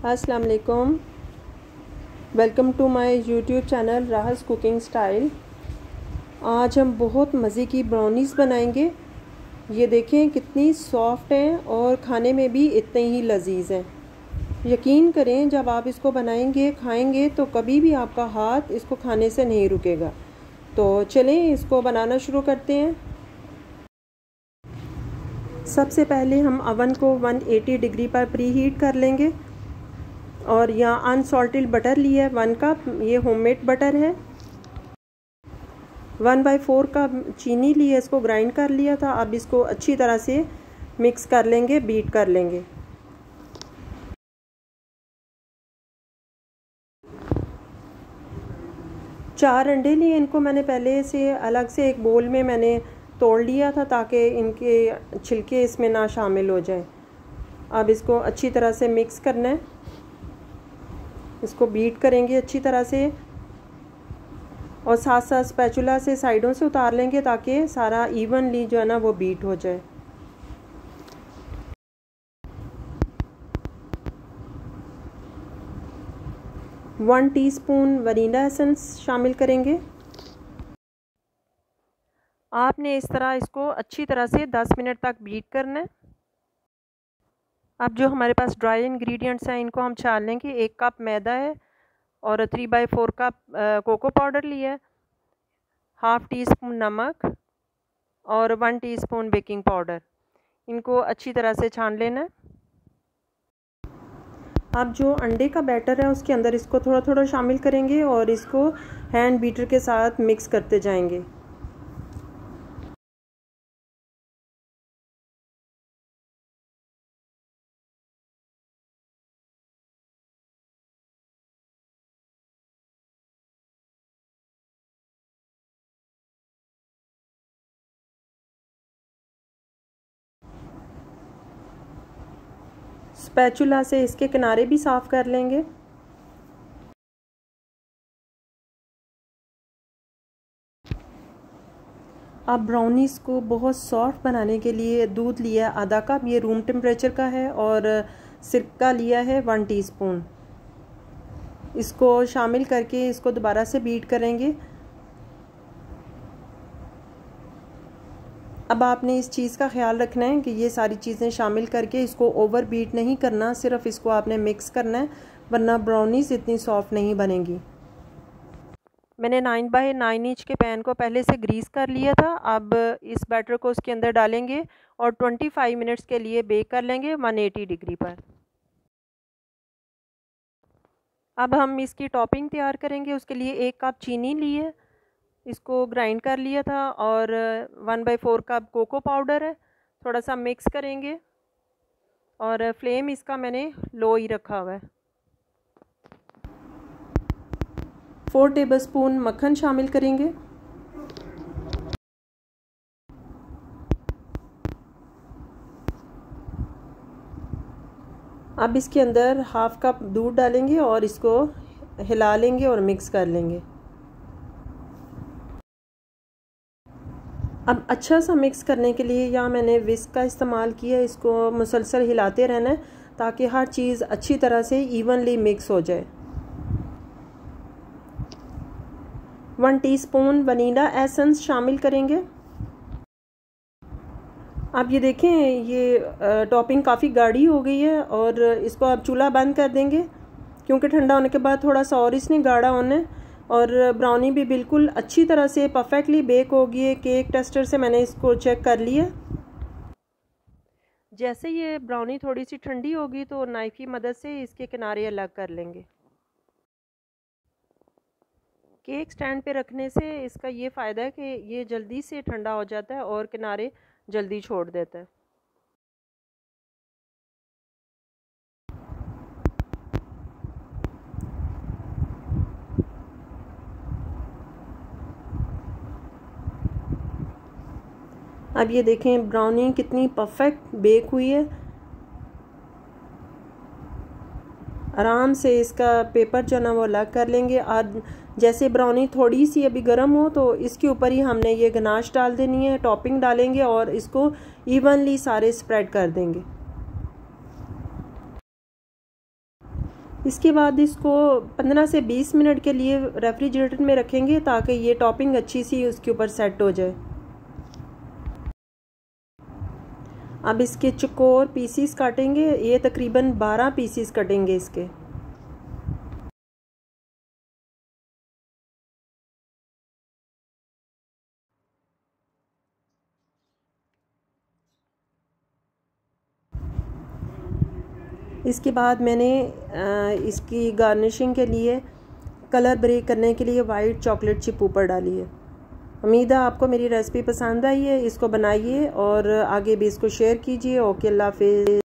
अस्सलाम वालेकुम। Welcome to my YouTube channel Rahas cooking style. आज हम बहुत मज़े की ब्राउनीज़ बनाएंगे। ये देखें कितनी सॉफ्ट हैं और खाने में भी इतने ही लजीज हैं। यकीन करें जब आप इसको बनाएंगे खाएंगे तो कभी भी आपका हाथ इसको खाने से नहीं रुकेगा। तो चलें इसको बनाना शुरू करते हैं। सबसे पहले हम अवन को 180 डिग्री पर प्री हीट कर लेंगे और यहाँ अनसॉल्टेड बटर लिया है 1 कप। ये होममेड बटर है। 1/4 कप चीनी ली है, इसको ग्राइंड कर लिया था। अब इसको अच्छी तरह से मिक्स कर लेंगे, बीट कर लेंगे। चार अंडे लिए, इनको मैंने पहले से अलग से एक बोल में मैंने तोड़ लिया था ताकि इनके छिलके इसमें ना शामिल हो जाएं। अब इसको अच्छी तरह से मिक्स करना है, इसको बीट करेंगे अच्छी तरह से और साथ साथ स्पैचुला से साइडों से उतार लेंगे ताकि सारा इवनली जो है ना वो बीट हो जाए। वन टीस्पून वनीला एसेंस शामिल करेंगे। आपने इस तरह इसको अच्छी तरह से 10 मिनट तक बीट करना है। अब जो हमारे पास ड्राई इंग्रेडिएंट्स हैं इनको हम छान लेंगे। 1 कप मैदा है और 3/4 कप कोको पाउडर लिया है, हाफ़ टी स्पून नमक और 1 टीस्पून बेकिंग पाउडर। इनको अच्छी तरह से छान लेना है। अब जो अंडे का बैटर है उसके अंदर इसको थोड़ा थोड़ा शामिल करेंगे और इसको हैंड बीटर के साथ मिक्स करते जाएंगे। स्पैचुला से इसके किनारे भी साफ कर लेंगे। अब ब्राउनीज़ को बहुत सॉफ्ट बनाने के लिए दूध लिया आधा कप, ये रूम टेम्परेचर का है, और सिरका लिया है 1 टीस्पून। इसको शामिल करके इसको दोबारा से बीट करेंगे। अब आपने इस चीज़ का ख्याल रखना है कि ये सारी चीज़ें शामिल करके इसको ओवर बीट नहीं करना, सिर्फ इसको आपने मिक्स करना है, वरना ब्राउनीज़ इतनी सॉफ्ट नहीं बनेंगी। मैंने 9x9 इंच के पैन को पहले से ग्रीस कर लिया था। अब इस बैटर को उसके अंदर डालेंगे और 25 मिनट्स के लिए बेक कर लेंगे 180 डिग्री पर। अब हम इसकी टॉपिंग तैयार करेंगे। उसके लिए 1 कप चीनी ली है, इसको ग्राइंड कर लिया था, और 1/4 कप कोको पाउडर है। थोड़ा सा मिक्स करेंगे और फ्लेम इसका मैंने लो ही रखा हुआ है। 4 टेबलस्पून मक्खन शामिल करेंगे। अब इसके अंदर हाफ कप दूध डालेंगे और इसको हिला लेंगे और मिक्स कर लेंगे। अब अच्छा सा मिक्स करने के लिए यहाँ मैंने विस्क का इस्तेमाल किया। इसको मुसलसल हिलाते रहना है ताकि हर चीज़ अच्छी तरह से इवनली मिक्स हो जाए। 1 टीस्पून वनीला एसेंस शामिल करेंगे। अब ये देखें, ये टॉपिंग काफ़ी गाढ़ी हो गई है और इसको अब चूल्हा बंद कर देंगे क्योंकि ठंडा होने के बाद थोड़ा सा और इसने गाढ़ा होना है। और ब्राउनी भी बिल्कुल अच्छी तरह से परफेक्टली बेक होगी है। केक टेस्टर से मैंने इसको चेक कर लिया। जैसे ये ब्राउनी थोड़ी सी ठंडी होगी तो नाइफ की मदद से इसके किनारे अलग कर लेंगे। केक स्टैंड पे रखने से इसका ये फ़ायदा है कि ये जल्दी से ठंडा हो जाता है और किनारे जल्दी छोड़ देता है। अब ये देखें ब्राउनी कितनी परफेक्ट बेक हुई है। आराम से इसका पेपर जो ना वो अलग कर लेंगे। और जैसे ब्राउनी थोड़ी सी अभी गर्म हो तो इसके ऊपर ही हमने ये गनाश डाल देनी है, टॉपिंग डालेंगे और इसको इवनली सारे स्प्रेड कर देंगे। इसके बाद इसको 15 से 20 मिनट के लिए रेफ्रिजरेटर में रखेंगे ताकि ये टॉपिंग अच्छी सी उसके ऊपर सेट हो जाए। अब इसके चौकोर पीसीस काटेंगे, ये तकरीबन 12 पीसीस कटेंगे इसके। इसके बाद मैंने इसकी गार्निशिंग के लिए कलर ब्रेक करने के लिए वाइट चॉकलेट चिप ऊपर डाली है। उम्मीद है आपको मेरी रेसिपी पसंद आई है, इसको बनाइए और आगे भी इसको शेयर कीजिए। ओके, अल्लाह हाफिज़।